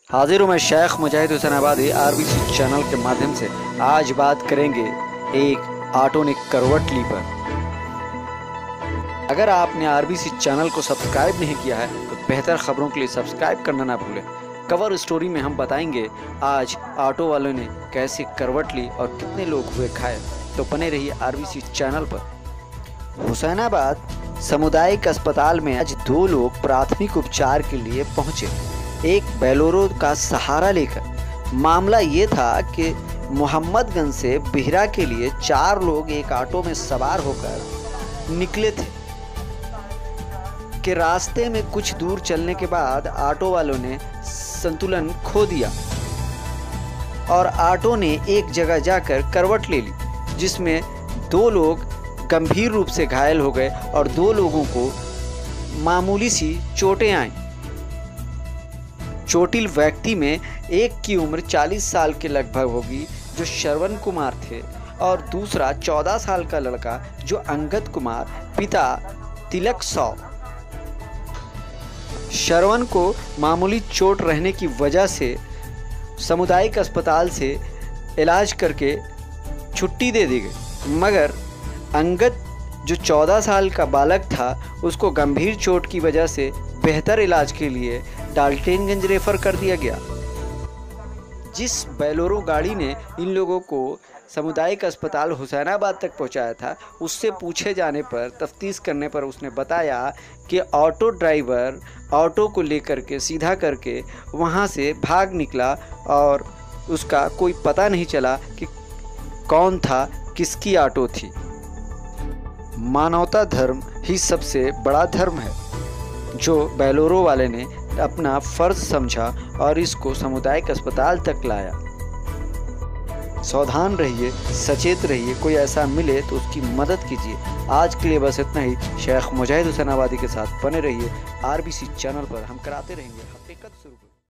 हाजिर हूँ मैं शेख मुजाहिद हुसैनाबादी आरबीसी चैनल के माध्यम से। आज बात करेंगे एक ऑटो ने करवट ली पर। अगर आपने आरबीसी चैनल को सब्सक्राइब नहीं किया है तो बेहतर खबरों के लिए सब्सक्राइब करना ना भूलें। कवर स्टोरी में हम बताएंगे आज ऑटो वालों ने कैसे करवट ली और कितने लोग हुए घायल। तो बने रहिए आरबीसी चैनल पर। हुसैनाबाद सामुदायिक अस्पताल में आज 2 लोग प्राथमिक उपचार के लिए पहुंचे, एक बोलेरो का सहारा लेकर। मामला ये था कि मोहम्मदगंज से बिहरा के लिए 4 लोग एक ऑटो में सवार होकर निकले थे कि रास्ते में कुछ दूर चलने के बाद ऑटो वालों ने संतुलन खो दिया और ऑटो ने एक जगह जाकर करवट ले ली, जिसमें 2 लोग गंभीर रूप से घायल हो गए और 2 लोगों को मामूली सी चोटें आईं। चोटिल व्यक्ति में एक की उम्र 40 साल के लगभग होगी जो श्रवण कुमार थे और दूसरा 14 साल का लड़का जो अंगद कुमार पिता तिलक सौ। श्रवण को मामूली चोट रहने की वजह से सामुदायिक अस्पताल से इलाज करके छुट्टी दे दी गई, मगर अंगद जो 14 साल का बालक था उसको गंभीर चोट की वजह से बेहतर इलाज के लिए डाल्टनगंज रेफर कर दिया गया। जिस बोलेरो गाड़ी ने इन लोगों को सामुदायिक अस्पताल हुसैनाबाद तक पहुंचाया था, उससे पूछे जाने पर, तफ्तीश करने पर उसने बताया कि ऑटो ड्राइवर ऑटो को लेकर के सीधा करके वहां से भाग निकला और उसका कोई पता नहीं चला कि कौन था, किसकी ऑटो थी। मानवता धर्म ही सबसे बड़ा धर्म है जो बोलेरो वाले ने अपना फर्ज समझा और इसको सामुदायिक अस्पताल तक लाया। सावधान रहिए, सचेत रहिए, कोई ऐसा मिले तो उसकी मदद कीजिए। आज के लिए बस इतना ही। शेख मुजाहिद हुसैनाबादी के साथ बने रहिए आरबीसी चैनल पर, हम कराते रहेंगे हकीकत शुरू।